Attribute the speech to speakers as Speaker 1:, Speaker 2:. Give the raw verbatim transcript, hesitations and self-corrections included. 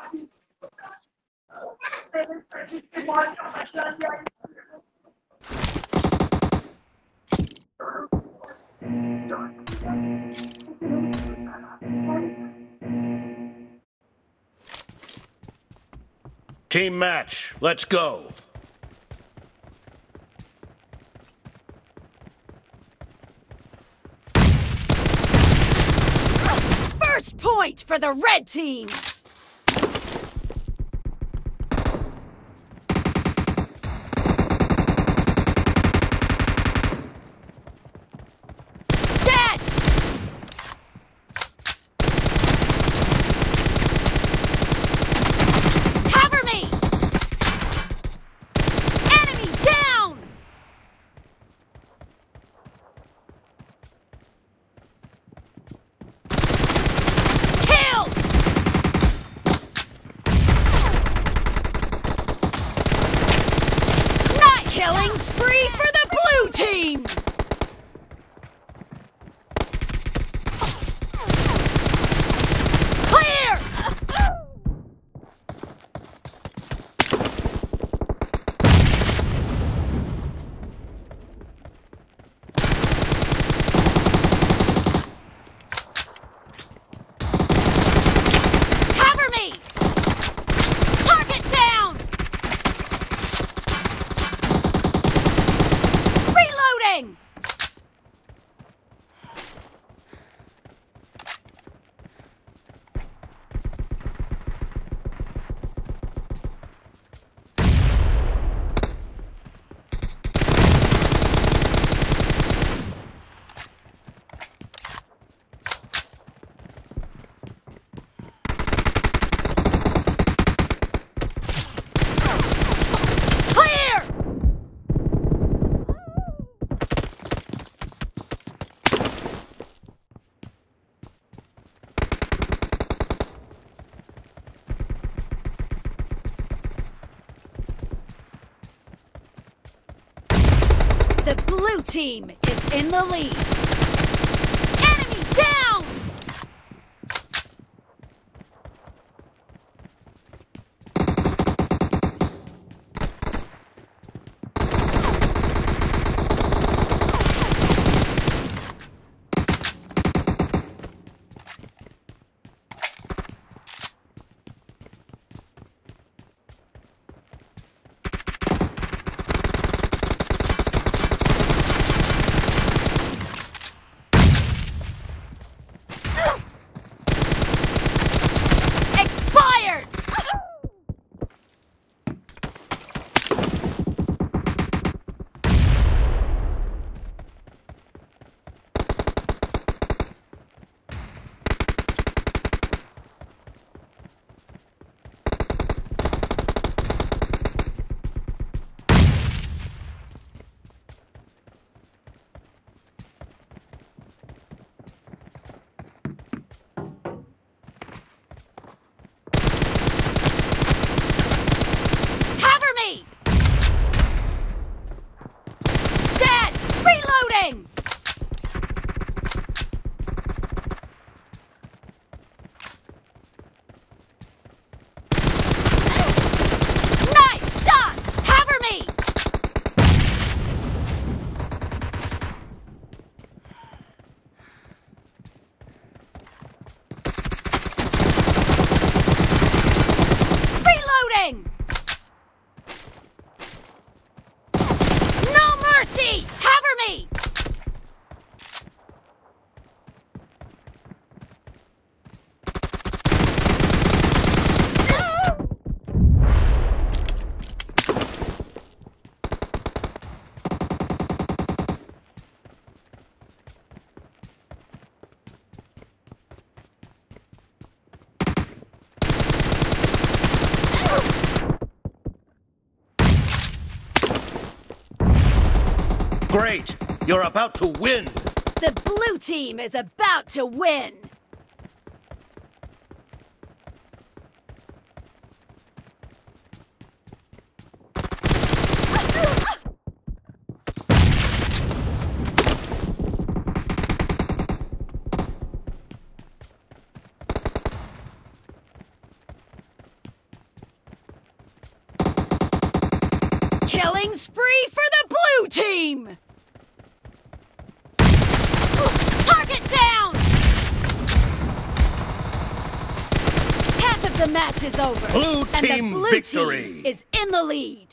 Speaker 1: Team match, let's go.
Speaker 2: First point for the red team. Killing spree for the blue team! Clear! Cover me! Target down! Reloading! The blue team is in the lead. Enemy down!
Speaker 1: Great! You're about to win!
Speaker 2: The blue team is about to win! Killing spree for the blue team! Target down! Half of the match is over.
Speaker 1: Blue
Speaker 2: and
Speaker 1: team
Speaker 2: the blue
Speaker 1: victory.
Speaker 2: team is in the lead.